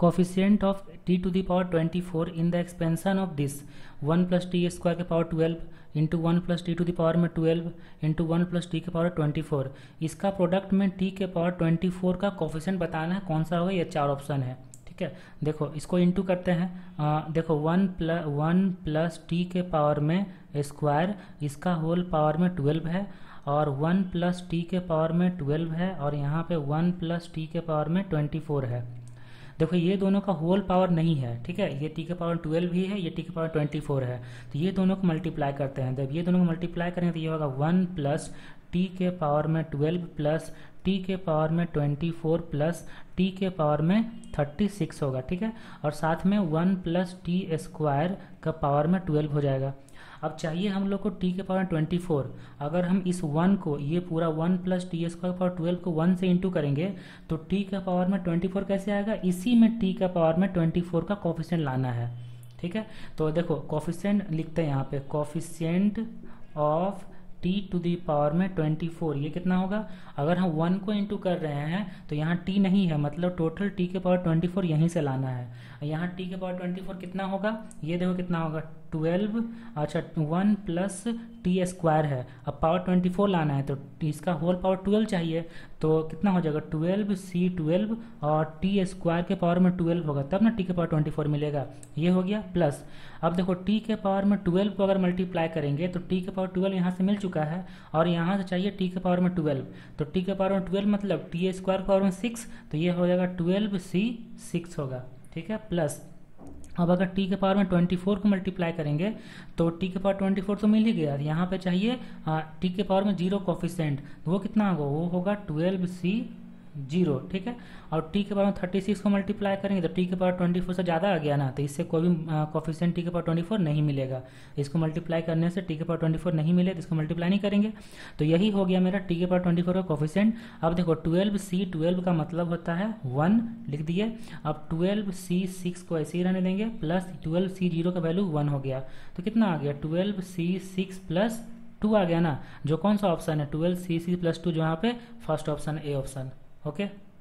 Coefficient of t to the power 24 in the expansion of this 1 plus t square के power 12 into 1 plus t to the power में 12 into 1 plus t के power 24। इसका product में T के power 24 का coefficient बताना है, कौन सा होगा, ये 4 ऑप्शन है। ठीक है, देखो इसको इंटू करते हैं। देखो 1 प्लस टी के पावर में स्क्वायर, इसका होल पावर में 12 है, और 1 प्लस टी के पावर में 12 है, और यहाँ पे 1 प्लस टी के पावर में 24 है। देखो ये दोनों का होल पावर नहीं है, ठीक है, ये टी के पावर 12 ही है, ये टी के पावर 24 है, तो ये दोनों को मल्टीप्लाई करते हैं। जब ये दोनों को मल्टीप्लाई करेंगे तो ये होगा 1 प्लस टी के पावर में 12 प्लस टी के पावर में 24 प्लस टी के पावर में 36 होगा। ठीक है, और साथ में 1 प्लस टी स्क्वायर का पावर में 12 हो जाएगा। अब चाहिए हम लोग को टी के पावर 24। अगर हम इस 1 को, ये पूरा 1 प्लस टी स्क्वायर पावर 12 को 1 से इंटू करेंगे तो टी का पावर में 24 कैसे आएगा, इसी में टी का पावर में 24 का कोफिशिएंट लाना है। ठीक है, तो देखो कोफिशिएंट लिखते हैं यहाँ पे, coefficient of t to the power में 24, ये कितना होगा। अगर हम 1 को इंटू कर रहे हैं तो यहाँ टी नहीं है, मतलब टोटल टी के पावर 24 यहीं से लाना है। यहाँ टी के पावर 24 कितना होगा, ये देखो कितना होगा 12, अच्छा 1 प्लस टी स्क्वायर है, अब पावर 24 लाना है तो इसका होल पावर 12 चाहिए, तो कितना हो जाएगा 12c12 और टी स्क्वायर के पावर में 12 होगा, तब ना टी के पावर 24 मिलेगा। ये हो गया प्लस। अब देखो टी के पावर में 12 को अगर मल्टीप्लाई करेंगे तो टी के पावर 12 यहाँ से मिल चुका है, और यहाँ से चाहिए टी के पावर में 12, तो टी के पावर में 12 मतलब टी स्क्वायर पावर में 6, तो ये हो जाएगा 12c6 होगा। ठीक है, प्लस अब अगर टी के पावर में 24 को मल्टीप्लाई करेंगे तो टी के पावर 24 तो मिल ही गया, यहाँ पे चाहिए टी के पावर में 0 कोफिशिएंट, तो वो कितना होगा, वो होगा 12c0। ठीक है, और टी के पावर में 36 को मल्टीप्लाई करेंगे तो टी के पावर 24 से ज़्यादा आ गया ना, तो इससे कोई भी कोफिशिएंट टी के पावर 24 नहीं मिलेगा। इसको मल्टीप्लाई करने से टी के पावर 24 नहीं मिले तो इसको मल्टीप्लाई नहीं करेंगे, तो यही हो गया मेरा टी के पावर 24 का कोफिशिएंट। अब देखो 12c12 का मतलब होता है 1, लिख दिए। अब 12c6 को ऐसे ही रहने देंगे, प्लस 12c0 का वैल्यू 1 हो गया, तो कितना आ गया 12c6 प्लस 2 आ गया ना, जो कौन सा ऑप्शन है 12c6 प्लस 2, जो यहाँ पे first option A option. Okay.